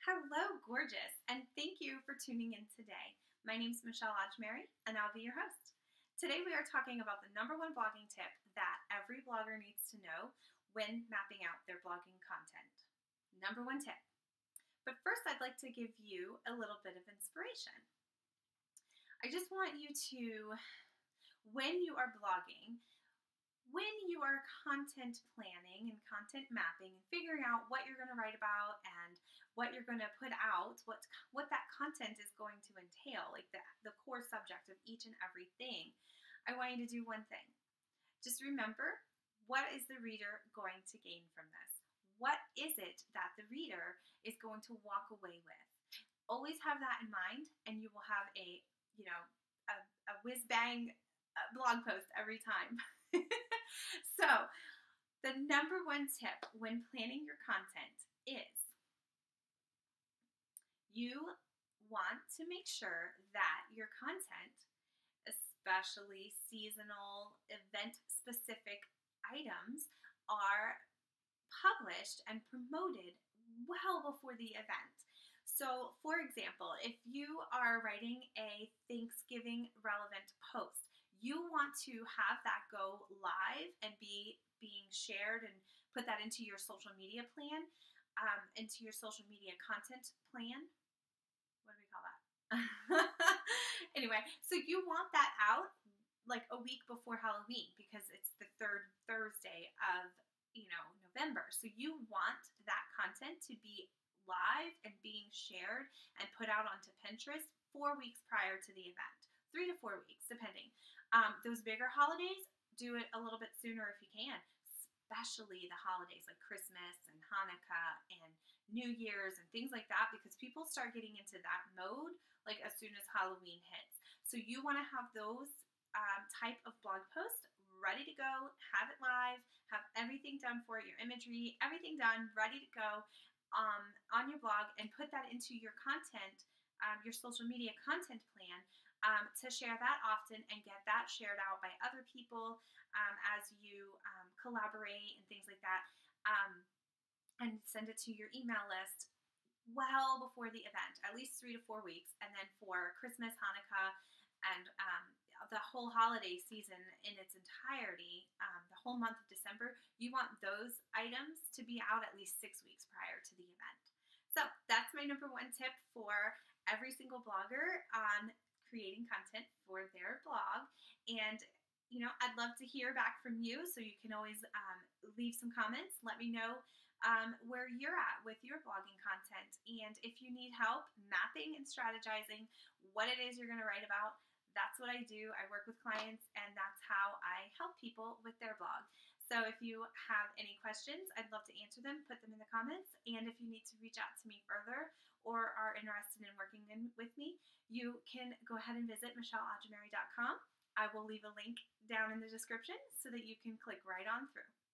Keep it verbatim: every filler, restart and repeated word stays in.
Hello, gorgeous, and thank you for tuning in today. My name is Michelle Ajmeri, and I'll be your host. Today, we are talking about the number one blogging tip that every blogger needs to know when mapping out their blogging content. Number one tip. But first, I'd like to give you a little bit of inspiration. I just want you to, when you are blogging, when you are content planning and content mapping and figuring out what you're going to write about and what you're going to put out, what what that content is going to entail, like the, the core subject of each and every thing, I want you to do one thing. Just remember, what is the reader going to gain from this? What is it that the reader is going to walk away with? Always have that in mind, and you will have a, you know, a, a whiz-bang uh, blog post every time. So, the number one tip when planning your content is you want to make sure that your content, especially seasonal, event-specific items, are published and promoted well before the event. So, for example, if you are writing a Thanksgiving relevant post, you want to have that go live and be being shared and put that into your social media plan, um, into your social media content plan. What do we call that? Anyway, so you want that out like a week before Halloween because it's the third Thursday of, you know, November. So you want that content to be live and being shared and put out onto Pinterest four weeks prior to the event. Three to four weeks, depending. Um, those bigger holidays, do it a little bit sooner if you can, especially the holidays like Christmas and Hanukkah and New Year's and things like that, because people start getting into that mode like as soon as Halloween hits. So you want to have those um, type of blog posts ready to go, have it live, have everything done for it, your imagery, everything done, ready to go um, on your blog, and put that into your content, um, your social media content plan. Um, to share that often and get that shared out by other people um, as you um, collaborate and things like that, um, and send it to your email list well before the event, at least three to four weeks. And then for Christmas, Hanukkah, and um, the whole holiday season in its entirety, um, the whole month of December, you want those items to be out at least six weeks prior to the event. So that's my number one tip for every single blogger on creating content for their blog. And you know, I'd love to hear back from you, so you can always um, leave some comments. Let me know um, where you're at with your blogging content, and if you need help mapping and strategizing what it is you're going to write about. That's what I do. I work with clients, and that's how I help people with their blog. So if you have any questions, I'd love to answer them. Put them in the comments. And if you need to reach out to me further or are interested in working in, with me, you can go ahead and visit michelle ajmeri dot com. I will leave a link down in the description so that you can click right on through.